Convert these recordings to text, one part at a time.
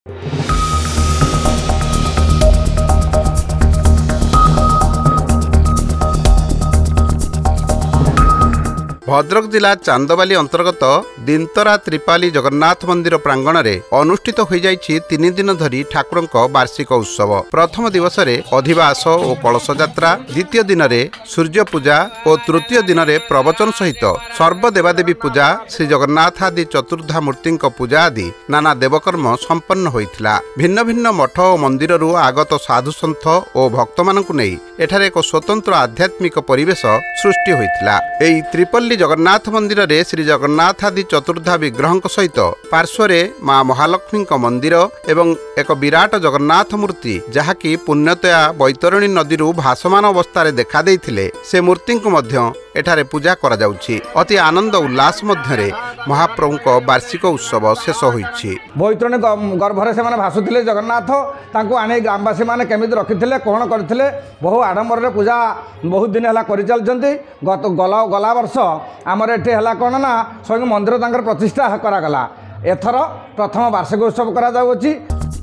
भद्रक जिला चांदबाली अंतर्गत दिनतरा त्रिपाली जगन्नाथ मंदिर प्रांगण में अनुष्ठित हो जाइछि 3 दिन धरी ठाकुरंक वार्षिक उत्सव। प्रथम दिवस रे अधिवास और कलश यात्रा, द्वितीय दिन रे सूर्य पूजा और तृतीय दिन रे प्रवचन सहित सर्वदेवादेवी पूजा, श्री जगन्नाथ आदि चतुर्धा मूर्ति पूजा आदि नाना देवकर्म संपन्न होइथिला। भिन्न भिन्न मठ और मंदिर आगत साधु सन्थ और भक्त मानकु नै एठारे एक स्वतंत्र आध्यात्मिक परिवेश सृष्टि होइथिला। एई त्रिपल्ली जगन्नाथ मंदिर रे श्री जगन्नाथ आदि चतुर्धा विग्रह सहित पार्श्वरे माँ महालक्ष्मी मंदिर एवं एक विराट जगन्नाथ मूर्ति जहाँकि पुण्यतया बैतरणी नदी भासमान अवस्था देखा देइथिले, से मूर्ति को मध्य एठारे पूजा करा जाउछि। अति आनंद उल्लास मध्यरे महाप्रभु वार्षिक उत्सव शेष होइछि। बैतरणी गर्भरे से भासुथिले जगन्नाथ, तांको आने ग्रामवासी माने केमिति रखिथिले, कोन करथिले, बहु आडंबर रे पूजा बहुत दिन हला करि चलचंती। गला वर्ष आमर एठी हला कोन ना स्वयं मंदिर तांकर प्रतिष्ठा करागला। एथर प्रथम वार्षिक उत्सव करा जाउछि।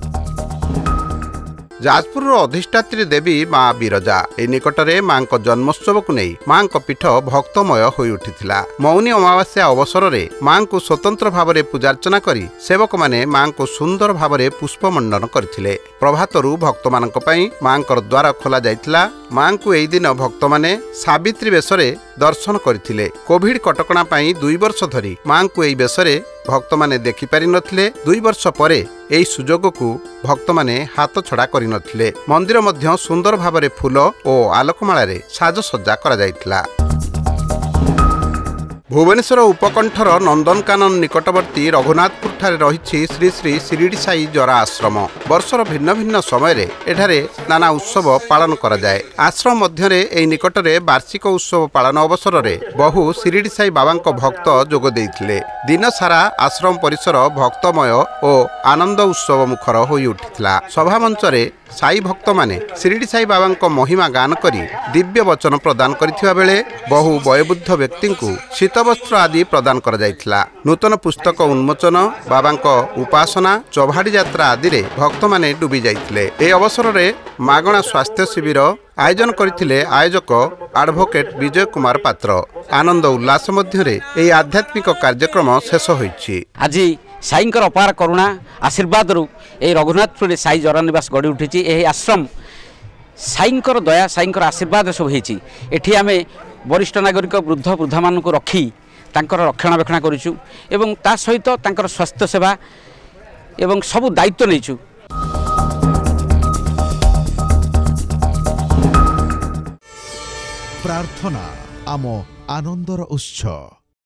जाजपुर अधिष्ठात्री देवी माँ बिरजा ए निकटरे माँ को जन्मोत्सव को नहीं माँ को पीठ भक्तमय होई उठिथिला। मौनी अमावास्या अवसर रे माँ को स्वतंत्र भाव में पूजार्चना करी सेवक माने माँ को सुंदर भाव में पुष्पमंडन करथिले। प्रभातरु भक्त मानक पई माँ को द्वार खोला जाइथिला। माँ को एई दिन भक्त माने सावित्री बेशरे दर्शन करथिले। कोविड कटकणा पई 2 वर्ष धरी माँ को एई बेशरे भक्त माने देखि पारि नथिले। 2 वर्ष परे एई सुजोग को भक्त माने हाथ छड़ा करि नथिले। मंदिर मध्य सुंदर भाव फूल और आलोकमाला रे साजसज्जा करा जाइथिला। भुवनेश्वर उपकंठर नंदनकानन निकटवर्ती रघुनाथपुर ठारे रही श्री श्री शिरडी साई जरा आश्रम। वर्षर भिन्न भिन्न समय एठारे नाना उत्सव पालन करा जाए। आश्रम मध्यरे एई निकटरे वार्षिक उत्सव पालन अवसर रे बहु शिरडी साई बाबांक भक्त जोग देइथिले। दिन सारा आश्रम परिसर भक्तमय और आनंद उत्सव मुखर होई उठिथिला। सभा मंचरे साई भक्त माने शिरडी साई बाबांक महिमा गान करी दिव्य वचन प्रदान करिथिबा बेले बहु वयोवृद्ध व्यक्ति को शीतवस्त्र आदि प्रदान करा जाइथिला। नूतन पुस्तक उन्मोचन, बाबांक उपासना, चौभाड़ी यात्रा आदि रे भक्त माने डूबी जाइथिले। ए अवसर रे मागणा स्वास्थ्य शिविर आयोजन करथिले आयोजक एडवोकेट विजय कुमार पात्र। आनंद उल्लास मध्यरे ए आध्यात्मिक कार्यक्रम शेष होइछि। आज साईंकर अपार करुणा आशीर्वाद ए रघुनाथपुर साई जरा निवास गढ़ी उठी। यह आश्रम साईंकर दया साईंकर आशीर्वाद सब होती। एठी आमे वरिष्ठ नागरिक वृद्ध वृद्धा मान रखी तांकर रक्षणाबेक्षण करूँ एवं ता सहित तांकर स्वास्थ्य सेवा एवं सबु दायित्व नहींचु। प्रार्थना आम आनंदर उत्सव।